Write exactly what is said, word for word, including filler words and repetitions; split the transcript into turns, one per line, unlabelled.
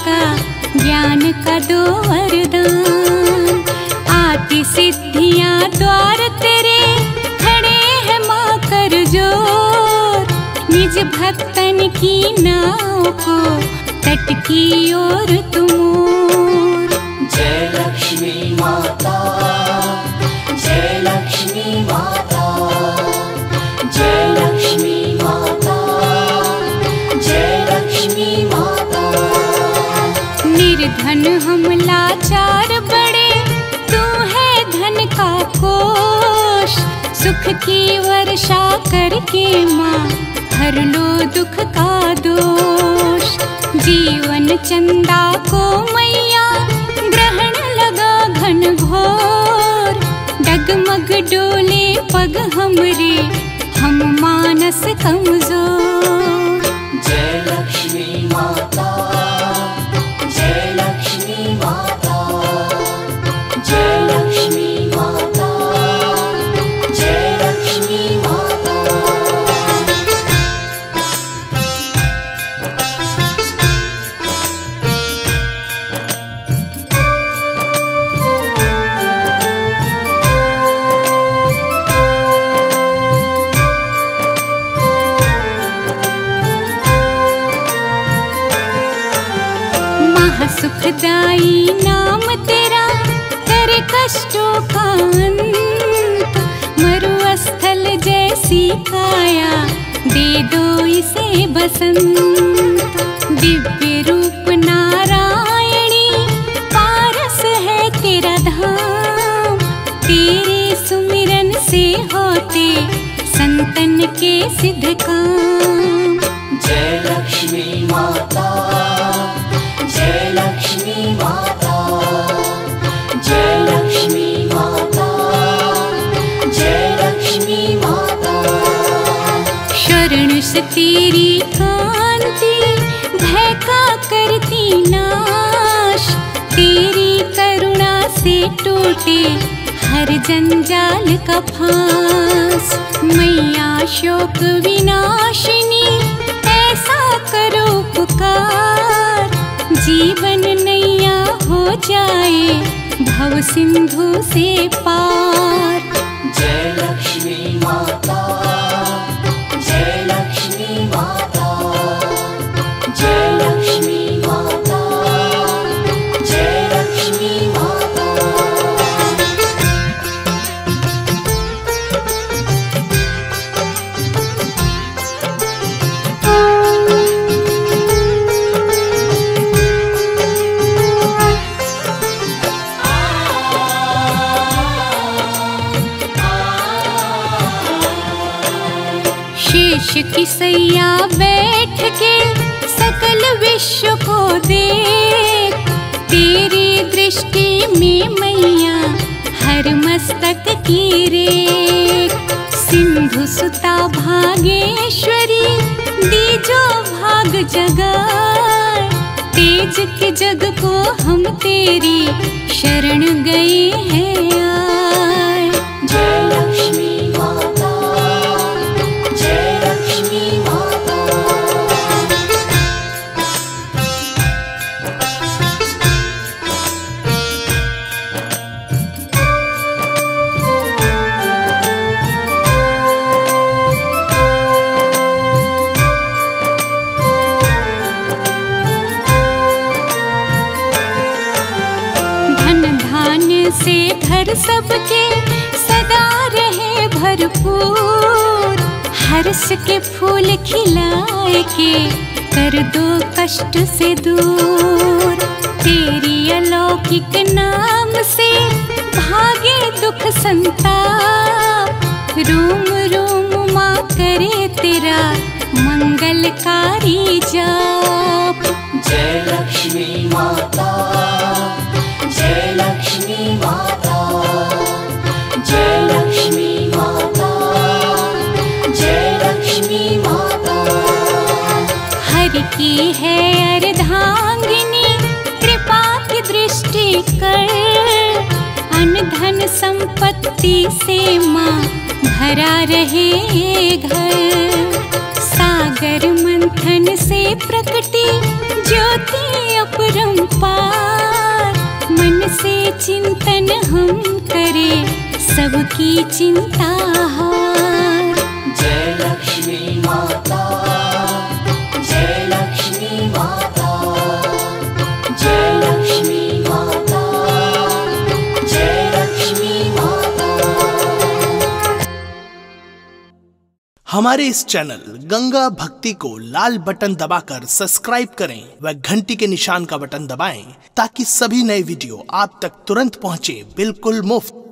का ज्ञान का दो वरदान। आती सिद्धियां द्वार तेरे खड़े हैं माँ कर जोर। निज भक्तन की नाव को तट की ओर तुम।
जय लक्ष्मी माता, जय लक्ष्मी माता, जय लक्ष्मी माता, जय लक्ष्मी माता।
निर्धन हम लाचार बड़े, तू है धन का कोश। सुख की वर्षा करके माँ हर लो दुख का दोष। जीवन चंदा को मैया ग्रहण लगा घन घोर। डगमग डोले पग हमरे, हम मानस कमजोर।
जय लक्ष्मी माता, जय लक्ष्मी माता, जय लक्ष्मी माता, जय लक्ष्मी माता।
सुखदाई नाम तेरा तेरे कष्टों का अंत। मरुस्थल जैसी काया दे दो इसे बसंत। दिव्य रूप नारायणी पारस है तेरा धाम। तेरे सुमिरन से होते संतन के सिद्ध काम।
जय लक्ष्मी माता, जय लक्ष्मी माता, जय लक्ष्मी माता, जय लक्ष्मी माता।
शरण से तेरी कांति भय का करती नाश। तेरी करुणा से टूटे हर जंजाल का फांस। मैया शोक विनाशिनी ऐसा करो पुकार। जीवन नैया हो जाए भव सिंधु से पार।
जय लक्ष्मी माता, जय लक्ष्मी माता, जय लक्ष्मी माता, जय लक्ष्मी माता।
शेष की सैया बैठ के सकल विश्व को देख। तेरी दृष्टि में मैया हर मस्तक की रेख। सिंधु सुता भागेश्वरी दीजो भाग जगाए। तेज के जग को हम तेरी शरण गए हैं आए।
जय लक्ष्मी माता, जय लक्ष्मी माता।
धन धान्य से घर सबके सदा रहे भरपूर। हर्ष के फूल खिलाए के कर दो कष्ट से दूर। तेरी अलौकिक नाम से भागे दुख संताप। रोम रोम माँ करे तेरा मंगलकारी जाप।
जय लक्ष्मी माता, जय लक्ष्मी माता, जय लक्ष्मी माता, जय लक्ष्मी माता।
हरि की है अर्धांगिनी कृपा की दृष्टि कर। अन्न धन संपत्ति से माँ भरा रहे घर। सागर मंथन से प्रकटी ज्योति अपराजिता। से चिंतन हम करें सबकी चिंता हार।
जय लक्ष्मी माता, जय लक्ष्मी माता, जय लक्ष्मी माता, जय लक्ष्मी माता।
हमारे इस चैनल गंगा भक्ति को लाल बटन दबाकर सब्सक्राइब करें व घंटी के निशान का बटन दबाएं ताकि सभी नए वीडियो आप तक तुरंत पहुंचे बिल्कुल मुफ्त।